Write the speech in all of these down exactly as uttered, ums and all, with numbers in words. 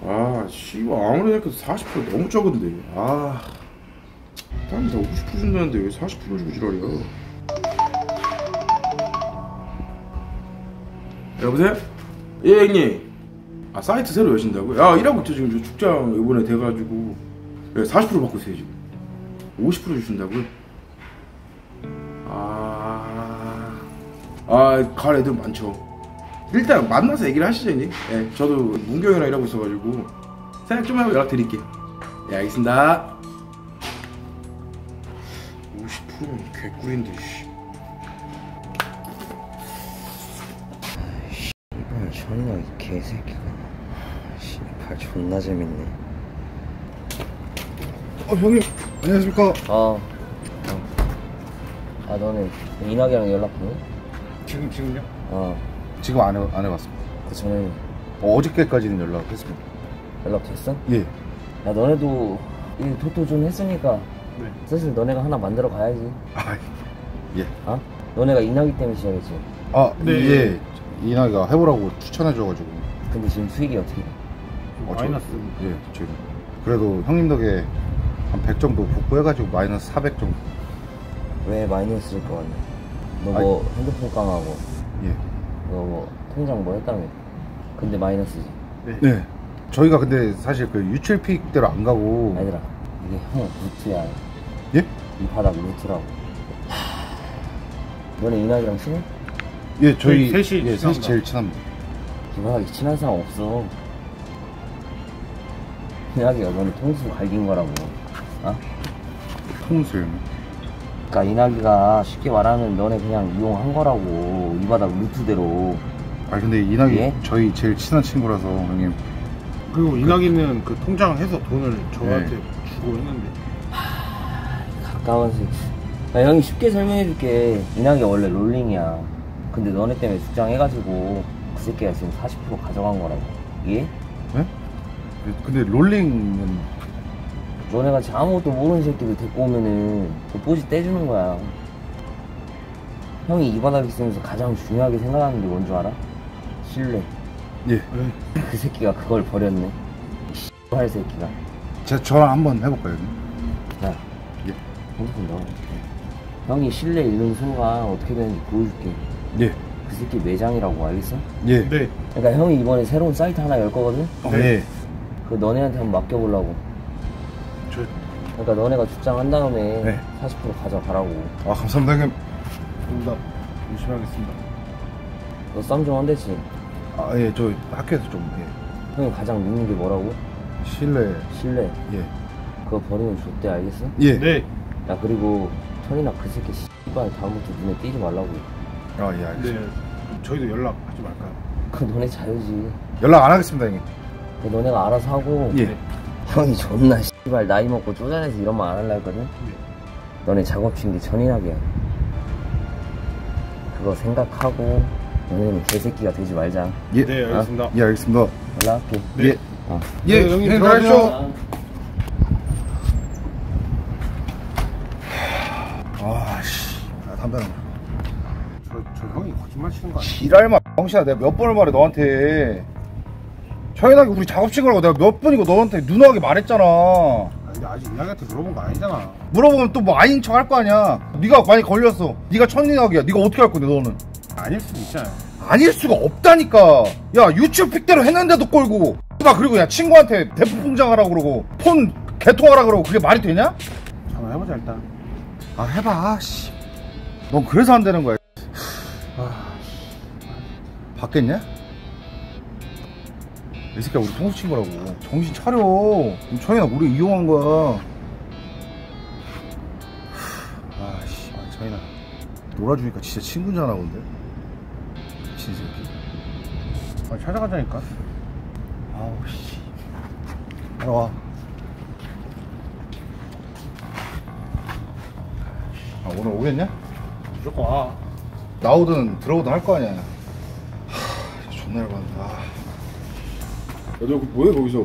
아 씨발 아무리 생각해도 사십 퍼센트 너무 적은데. 아 딴 다 오십 퍼센트 준다는데 왜 사십 퍼센트 주고 지랄이야. 여보세요? 예 형님. 아 사이트 새로 여신다고요? 야 일하고 있죠 지금. 저 축장 이번에 돼가지고 사십 퍼센트 받고 있어요 지금. 오십 퍼센트 주신다고요? 아... 아 가을 애들 많죠. 일단 만나서 얘기를 하시죠 형님. 예, 저도 문경이랑 일하고 있어가지고 생각 좀 하고 연락 드릴게요. 예 알겠습니다. 오십 퍼센트면 개꿀인데 씨. 이번 존나 이 개새끼가 씨발 존나 재밌네. 어 형님 안녕하십니까. 어. 어. 아 너는 이낙이랑 연락 보내? 지금 지금요? 어. 지금 안, 해, 안 해봤습니다. 그 전에 어, 어저께까지는 연락했습니다. 연락 됐어? 예. 야 너네도 이 토토 좀 했으니까 네. 슬슬 너네가 하나 만들어 가야지. 아 예. 어? 너네가 이낙이 때문에 시작했지. 아 네. 예. 이나가 해보라고 추천해줘가지고. 근데 지금 수익이 어떻게 돼? 어, 마이너스. 저, 예 지금. 그래도 형님 덕에 한 백 정도 복구해가지고 마이너스 사백 정도. 왜 마이너스일 것 같냐? 너 뭐 핸드폰 깡하고 예. 너 뭐 통장 뭐 했다며? 근데 마이너스지. 네. 네. 저희가 근데 사실 그 유출픽대로 안 가고. 얘들아 이게 형 루트야. 예? 이 바닥 루트라고. 너네 이낙이랑 친해? 예 저희 저희 셋이 예, 셋이 친합니다. 제일 친합니다. 이 바닥에 친한 사람 없어. 이낙이가 너네 통수 갈긴 거라고. 어? 통수요. 그니까 이낙이가 쉽게 말하면 너네 그냥 이용한 거라고. 이 바닥 루트대로. 아 근데 이낙이 예? 저희 제일 친한 친구라서 형님. 그리고 이낙이는 그 통장 해서 돈을 저한테 네. 주고 했는데. 가까운 새. 야, 형이 쉽게 설명해줄게. 이낙이 원래 롤링이야. 근데 너네 때문에 죽장해가지고 그 새끼가 지금 사십 퍼센트 가져간 거라고. 예? 네? 근데 롤링은 너네같이 아무것도 모르는 새끼들 데리고 오면은 그 뽀지 떼주는 거야. 형이 이 바닥에 있으면서 가장 중요하게 생각하는 게 뭔 줄 알아? 신뢰. 예. 그 새끼가 그걸 버렸네. 이 할 새끼가. 제가 저랑 한번 해볼까요? 형님? 야, 예. 핸드폰 넣어. 형이 신뢰 잃는 순간 어떻게 되는지 보여줄게. 예. 그 새끼 매장이라고 알겠어? 예. 네. 그러니까 형이 이번에 새로운 사이트 하나 열 거거든? 네. 그 너네한테 한번 맡겨보려고. 저 그러니까 너네가 출장한 다음에 네. 사십 퍼센트 가져가라고. 아 감사합니다 형님. 응답 열심히 하겠습니다. 너 쌈 좀 한댔지? 아 예 저 학교에서 좀 예. 형이 가장 믿는 게 뭐라고? 실례. 신뢰. 예. 그거 버리면 좋대, 알겠어? 예. 네. 야, 그리고 천이나 그 새끼 씨발 다음부터 눈에 띄지 말라고. 아 예 알겠습니다. 네. 저희도 연락하지 말까요? 그 너네 자유지. 연락 안 하겠습니다 형님. 그 너네가 알아서 하고. 예. 형이 존나 씨발 나이 먹고 쪼잔해서 이런 말 안 할라 했거든? 네. 너네 작업친 게 천인학이야. 그거 생각하고 너네는 개새끼가 되지 말자. 예. 네, 알겠습니다. 예 알겠습니다. 연락할게. 예. 어. 예 네, 형님 형님 들어가십시오. 들어가십시오. 아씨 아, 담배 하나. 저, 저 형이 거짓말 치는 거 아니야? 지랄마 병신아 내가 몇 번을 말해 너한테. 저희나게 우리 작업친 거라고 내가 몇 번이고 너한테 누나하게 말했잖아. 아, 근데 아직 이낙이한테 물어본 거 아니잖아. 물어보면 또 뭐 아닌 척 할 거 아니야. 네가 많이 걸렸어. 네가 천리학이야. 네가 어떻게 할 건데 너는. 아닐 수도 있잖아요. 아닐 수가 없다니까. 야 유튜브 픽대로 했는데도 꼴고. 나 그리고 야 친구한테 대포 공장하라고 그러고 폰 개통하라 그러고 그게 말이 되냐? 전화해보자 일단. 아 해봐. 씨. 넌 그래서 안 되는 거야. 아, 받겠냐? 이 새끼야 우리 통수 친구라고. 정신 차려. 청이나 우리 이용한 거야. 아씨 청이나 놀아주니까 진짜 친구잖아 근데. 미친 새끼. 아, 찾아가자니까. 아우 씨. 따라와. 아 오늘 오겠냐? 무조건 와. 나오든 들어오든 할 거 아니야. 하, 존나 열받네. 아. 야, 너 뭐해 거기서?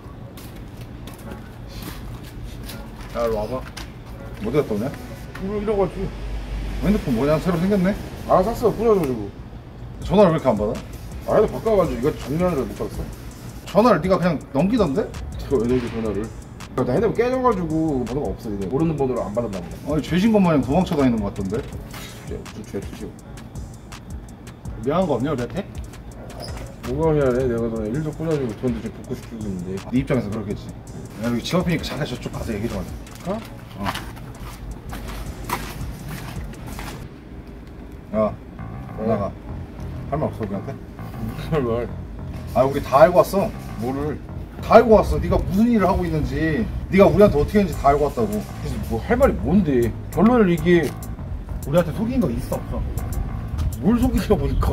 야 일로 와봐. 어디 갔다 오냐? 이러, 이러고 왔지. 핸드폰 뭐냐 새로 생겼네? 아 샀어. 뿌려가지고. 전화를 왜 이렇게 안 받아? 아래도 바꿔가지고 이거 정리하느라 못 받았어. 전화를 네가 그냥 넘기던데? 저 왜 넣지 전화를? 나 핸드폰 깨져가지고 번호가 없어. 이제 모르는 번호로 안 받았나 보다. 아니 죄진 것 마냥 도망쳐 다니는 것 같던데? 좀 죄투시고. 미안한 거 없냐 우리한테? 뭐가 미안해. 내가 너 일도 꾸려주고 돈도 좀 붓고 시키고 있는데. 네 입장에서 그렇겠지. 야 여기 집 앞이니까 잠깐 저쪽 가서 얘기 좀 하자. 어? 어. 야 나가. 할 말 없어 우리한테? 무슨 말? 아 우리 다 알고 왔어. 뭐를? 다 알고 왔어. 네가 무슨 일을 하고 있는지, 네가 우리한테 어떻게 했는지 다 알고 왔다고. 그래서 뭐 할 말이 뭔데? 결론을 이게 우리한테 속인 거 있어 없어? 뭘 속이냐 보니까.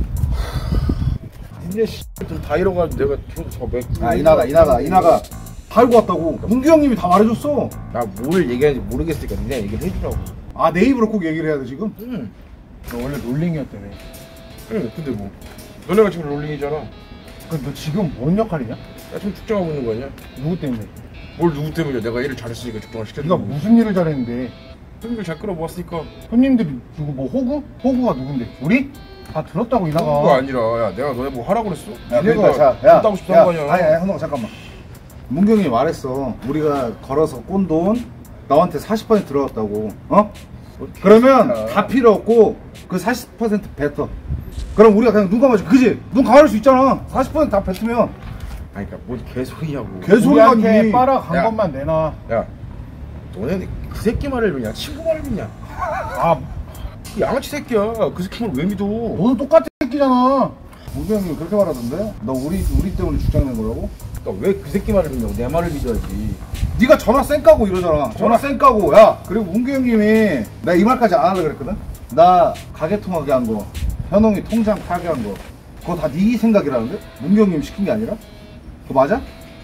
니네 씨다 잃어가지고 내가 계속 저 맥주. 아 이나가 이나가 이나가 다 알고 왔다고. 문규 형님이 다 말해줬어. 나 뭘 얘기하는지 모르겠으니까 니네 얘기를 해주라고. 아 내 입으로 꼭 얘기를 해야 돼 지금? 응. 너 원래 롤링이었다며. 응. 근데 뭐 너네가 지금 롤링이잖아. 그럼 너 지금 뭔 역할이냐? 야 지금 축정하고 있는 거 아니야? 누구 때문에? 뭘 누구 때문이야? 내가 일을 잘했으니까 축정을 시켰지. 네가 무슨 일을 잘했는데? 형님들 잘 끌어모았으니까. 손님들이 누구 뭐 호구? 호구가 누군데? 우리? 다 들었다고 이나가. 그거 아니라 야 내가 너네 뭐 하라고 그랬어? 야 니네가 그러니까 자야 따고 싶다는 거 아니야? 아니 아니 현웅아 잠깐만. 문규 형이 말했어. 우리가 걸어서 꼰 돈 너한테 사십 퍼센트 들어갔다고. 어? 그러면 아. 다 필요 없고 그 사십 퍼센트 뱉어. 그럼 우리가 그냥 눈 감아줘. 그지? 눈 감을 수 있잖아. 사십 퍼센트 다 뱉으면. 아니 그니까 뭔 개소리냐고. 개소리가 우리한테 니. 빨아간 야. 것만 내놔. 야 너네 그 새끼 말을 믿냐? 친구 말을 믿냐? 아, 그 양아치 새끼야. 그 새끼 말을 왜 믿어? 너도 똑같은 새끼잖아. 문규 형이 그렇게 말하던데? 너 우리 우리 때문에 죽장 낸 거라고? 그러니까 왜 그 새끼 말을 믿냐고. 내 말을 믿어야지. 네가 전화 쌩 까고 이러잖아. 전화 쌩 까고. 야 그리고 문규 형님이 나 이 말까지 안 하려고 그랬거든. 나 가게 통하게 한 거, 현웅이 통장 파게 한 거, 그거 다 네 생각이라는데? 문규 형님 시킨 게 아니라? 그거 맞아?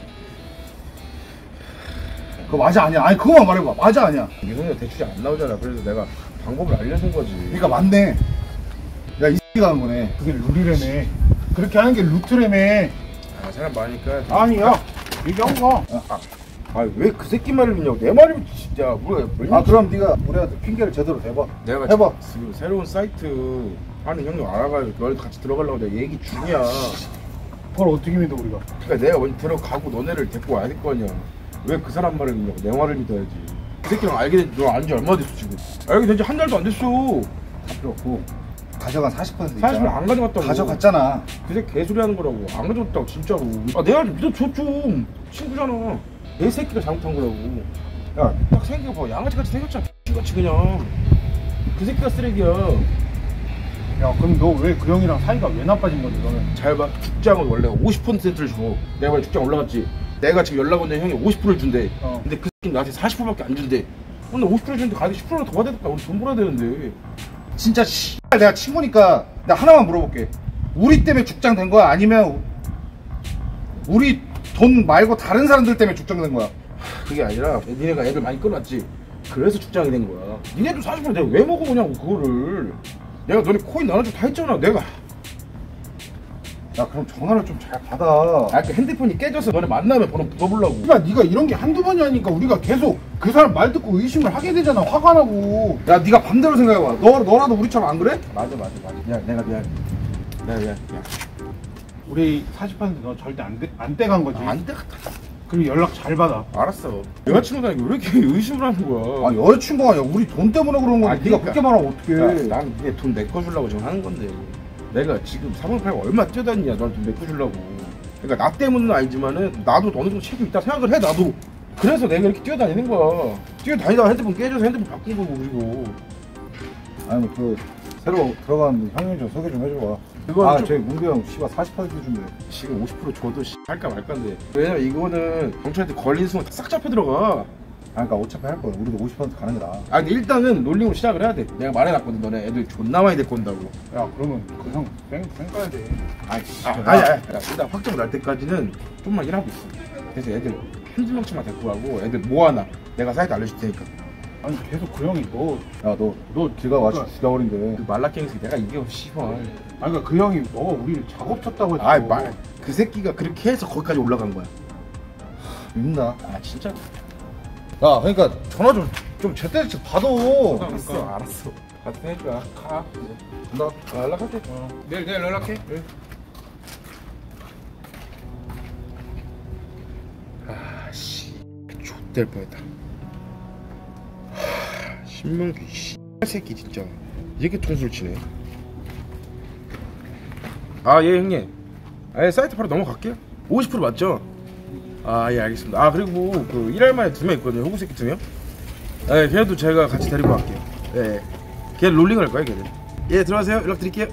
그거 맞아 아니야? 아니 그거만 말해봐. 맞아 아니야? 미성이가 대출이 안 나오잖아. 그래서 내가 방법을 알려준 거지. 그러니까 맞네. 야 이 X가 하는 거네. 그게 룰이라며. 그렇게 하는 게 루트라며. 아 사람 많으니까. 아니야. 얘기한 거. 아 왜 그 새끼 말을 믿냐고. 내 말을 믿지 진짜. 뭐야. 아 그럼 네가 우리한테 핑계를 제대로 대봐. 내가 해봐. 지금 새로운 사이트 하는 형님 알아가지고 너희도 같이 들어가려고 내가 얘기 중이야. 그걸 어떻게 믿어 우리가? 그러니까 내가 먼저 들어가고 너네를 데리고 와야 될 거 아니야. 왜 그 사람 말을 믿냐고. 내 말을 믿어야지. 그 새끼랑 알게 된 너 안지 얼마 됐어 지금. 알게 된 지 한 달도 안 됐어. 다 필요 없고 가져간 사십 퍼센트 사실 있잖아. 안 가져갔다고. 가져갔잖아. 그 새끼 개소리 하는 거라고. 안 가져갔다고 진짜로. 아 내가 믿어줘 좀. 친구잖아. 내 새끼가 잘못한 거라고. 야 딱 생겨봐. 양아치같이 생겼잖아. X같이 그냥. 그 새끼가 쓰레기야. 야 그럼 너 왜 그 형이랑 사이가 왜 나빠진 건데 너는? 잘 봐. 죽장은 원래 오십 퍼센트를 줘. 내가 원래 죽장 올라갔지. 내가 지금 연락 온 형이 오십 퍼센트를 준대. 어. 근데 그 새끼는 나한테 사십 퍼센트밖에 안 준대. 근데 오십 퍼센트 주는데 가격이 십 퍼센트 더 받아야 될까? 우리 돈 벌어야 되는데. 진짜 씨 내가 친구니까 내가 하나만 물어볼게. 우리 때문에 죽장 된 거야? 아니면 우리 돈 말고 다른 사람들 때문에 죽장 된 거야? 그게 아니라 니네가 애들 많이 끌어놨지. 그래서 죽장이 된 거야. 니네도 사십 퍼센트 내가 왜 먹어보냐고 그거를. 내가 너네 코인 나눠주고 다 했잖아. 내가. 야 그럼 전화를 좀 잘 받아. 아, 그 핸드폰이 깨져서 너네 만나면 번호 묻어보려고. 그러니까 네가 이런 게 한두 번이 아니니까 우리가 계속 그 사람 말 듣고 의심을 하게 되잖아. 화가 나고. 야 네가 반대로 생각해봐. 너, 너라도 우리처럼 안 그래? 맞아 맞아 맞아. 야 내가 미안. 내가 미안. 야. 우리 사십 퍼센트 너 절대 안, 떼, 안 떼간 거지. 안 되겠다. 그리고 연락 잘 받아. 알았어. 여자친구가 왜 이렇게 의심을 하는 거야? 아 여자친구가 아니야. 우리 돈 때문에 그런 건데 아, 네가 그러니까. 그렇게 말하면 어떡해. 난 니네 돈 메꿔 주려고 지금 하는 건데. 내가 지금 사방팔가 얼마 뛰어다니냐. 넌 돈 메꿔 주려고. 그러니까 나 때문은 아니지만은 나도 어느 정도 책임 있다 생각을 해. 나도. 그래서 내가 이렇게 뛰어다니는 거야. 뛰어다니다가 핸드폰 깨져서 핸드폰 바꾼 거고. 그리고 아니 그 새로 들어간 형님 좀 소개 좀 해줘봐. 그건 아 좀- 저희 문규 형 씨발 사십 퍼센트 준대. 지금 오십 퍼센트 줘도 씨, 할까 말까인데. 왜냐면 이거는 경찰한테 걸린 순간 싹 잡혀 들어가. 아 그러니까 어차피 할 거야. 우리도 오십 퍼센트 가는 게 나아. 아 근데 일단은 롤링으로 시작을 해야 돼. 내가 말해놨거든. 너네 애들 존나 많이 데리고 온다고. 야 그러면 그 형 뺑 뺑까야 돼. 아니, 아, 아니, 아니, 아니. 일단 확정 날 때까지는 좀만 일하고 있어. 그래서 애들 한두 명씩만 데리고 가고 애들 모아놔. 내가 사이트 알려줄 테니까. 아니 계속 그 형이 너. 야너 너 길가 와서 그러니까- 죽여버린대. 그 말라깽이새끼 내가 이겨 씨발. 아니 그러니까 그 형이 너가 우리를 작업 쳤다고 했어. 아이 말. 그 새끼가 그렇게 해서 거기까지 올라간 거야. 믿나? 아 진짜? 야 그러니까 전화 좀 좀 제때 받아. 알았어 알았어. 같은 해줘야. 가. 나 나 연락할게. 어. 내일 내일 연락해. 응. 될 뻔했다. 하, 신명규 씨 새끼 진짜 이렇게 통수를 치네. 아 예 형님. 아 사이트 바로 넘어갈게요. 오십 퍼센트 맞죠? 아 예 알겠습니다. 아 그리고 그 일할 만에 두 명 있거든요. 호구 새끼 두 명. 예 걔도 제가 같이 데리고 갈게요. 예. 걔 롤링 할 거야 걔는. 예 들어가세요. 연락 드릴게요.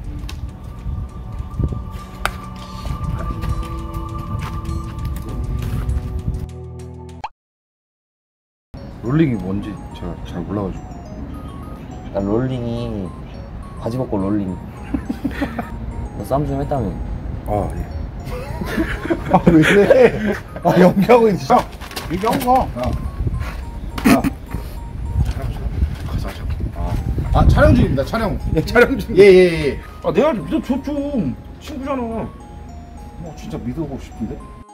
롤링이 뭔지 제가 잘 몰라가지고. 난 롤링이 바지 벗고 롤링. 너 싸움 좀 했다며. 아 예. 아, 왜 이래? 아, 연기하고 있는 진짜. 얘기하고 가. 야. 야. 가자 하자. 아, 촬영 중입니다, 촬영. 예 촬영 중. 예, 예, 예. 아 내가 믿어줘 좀. 친구잖아. 뭐, 진짜 믿어보고 싶은데?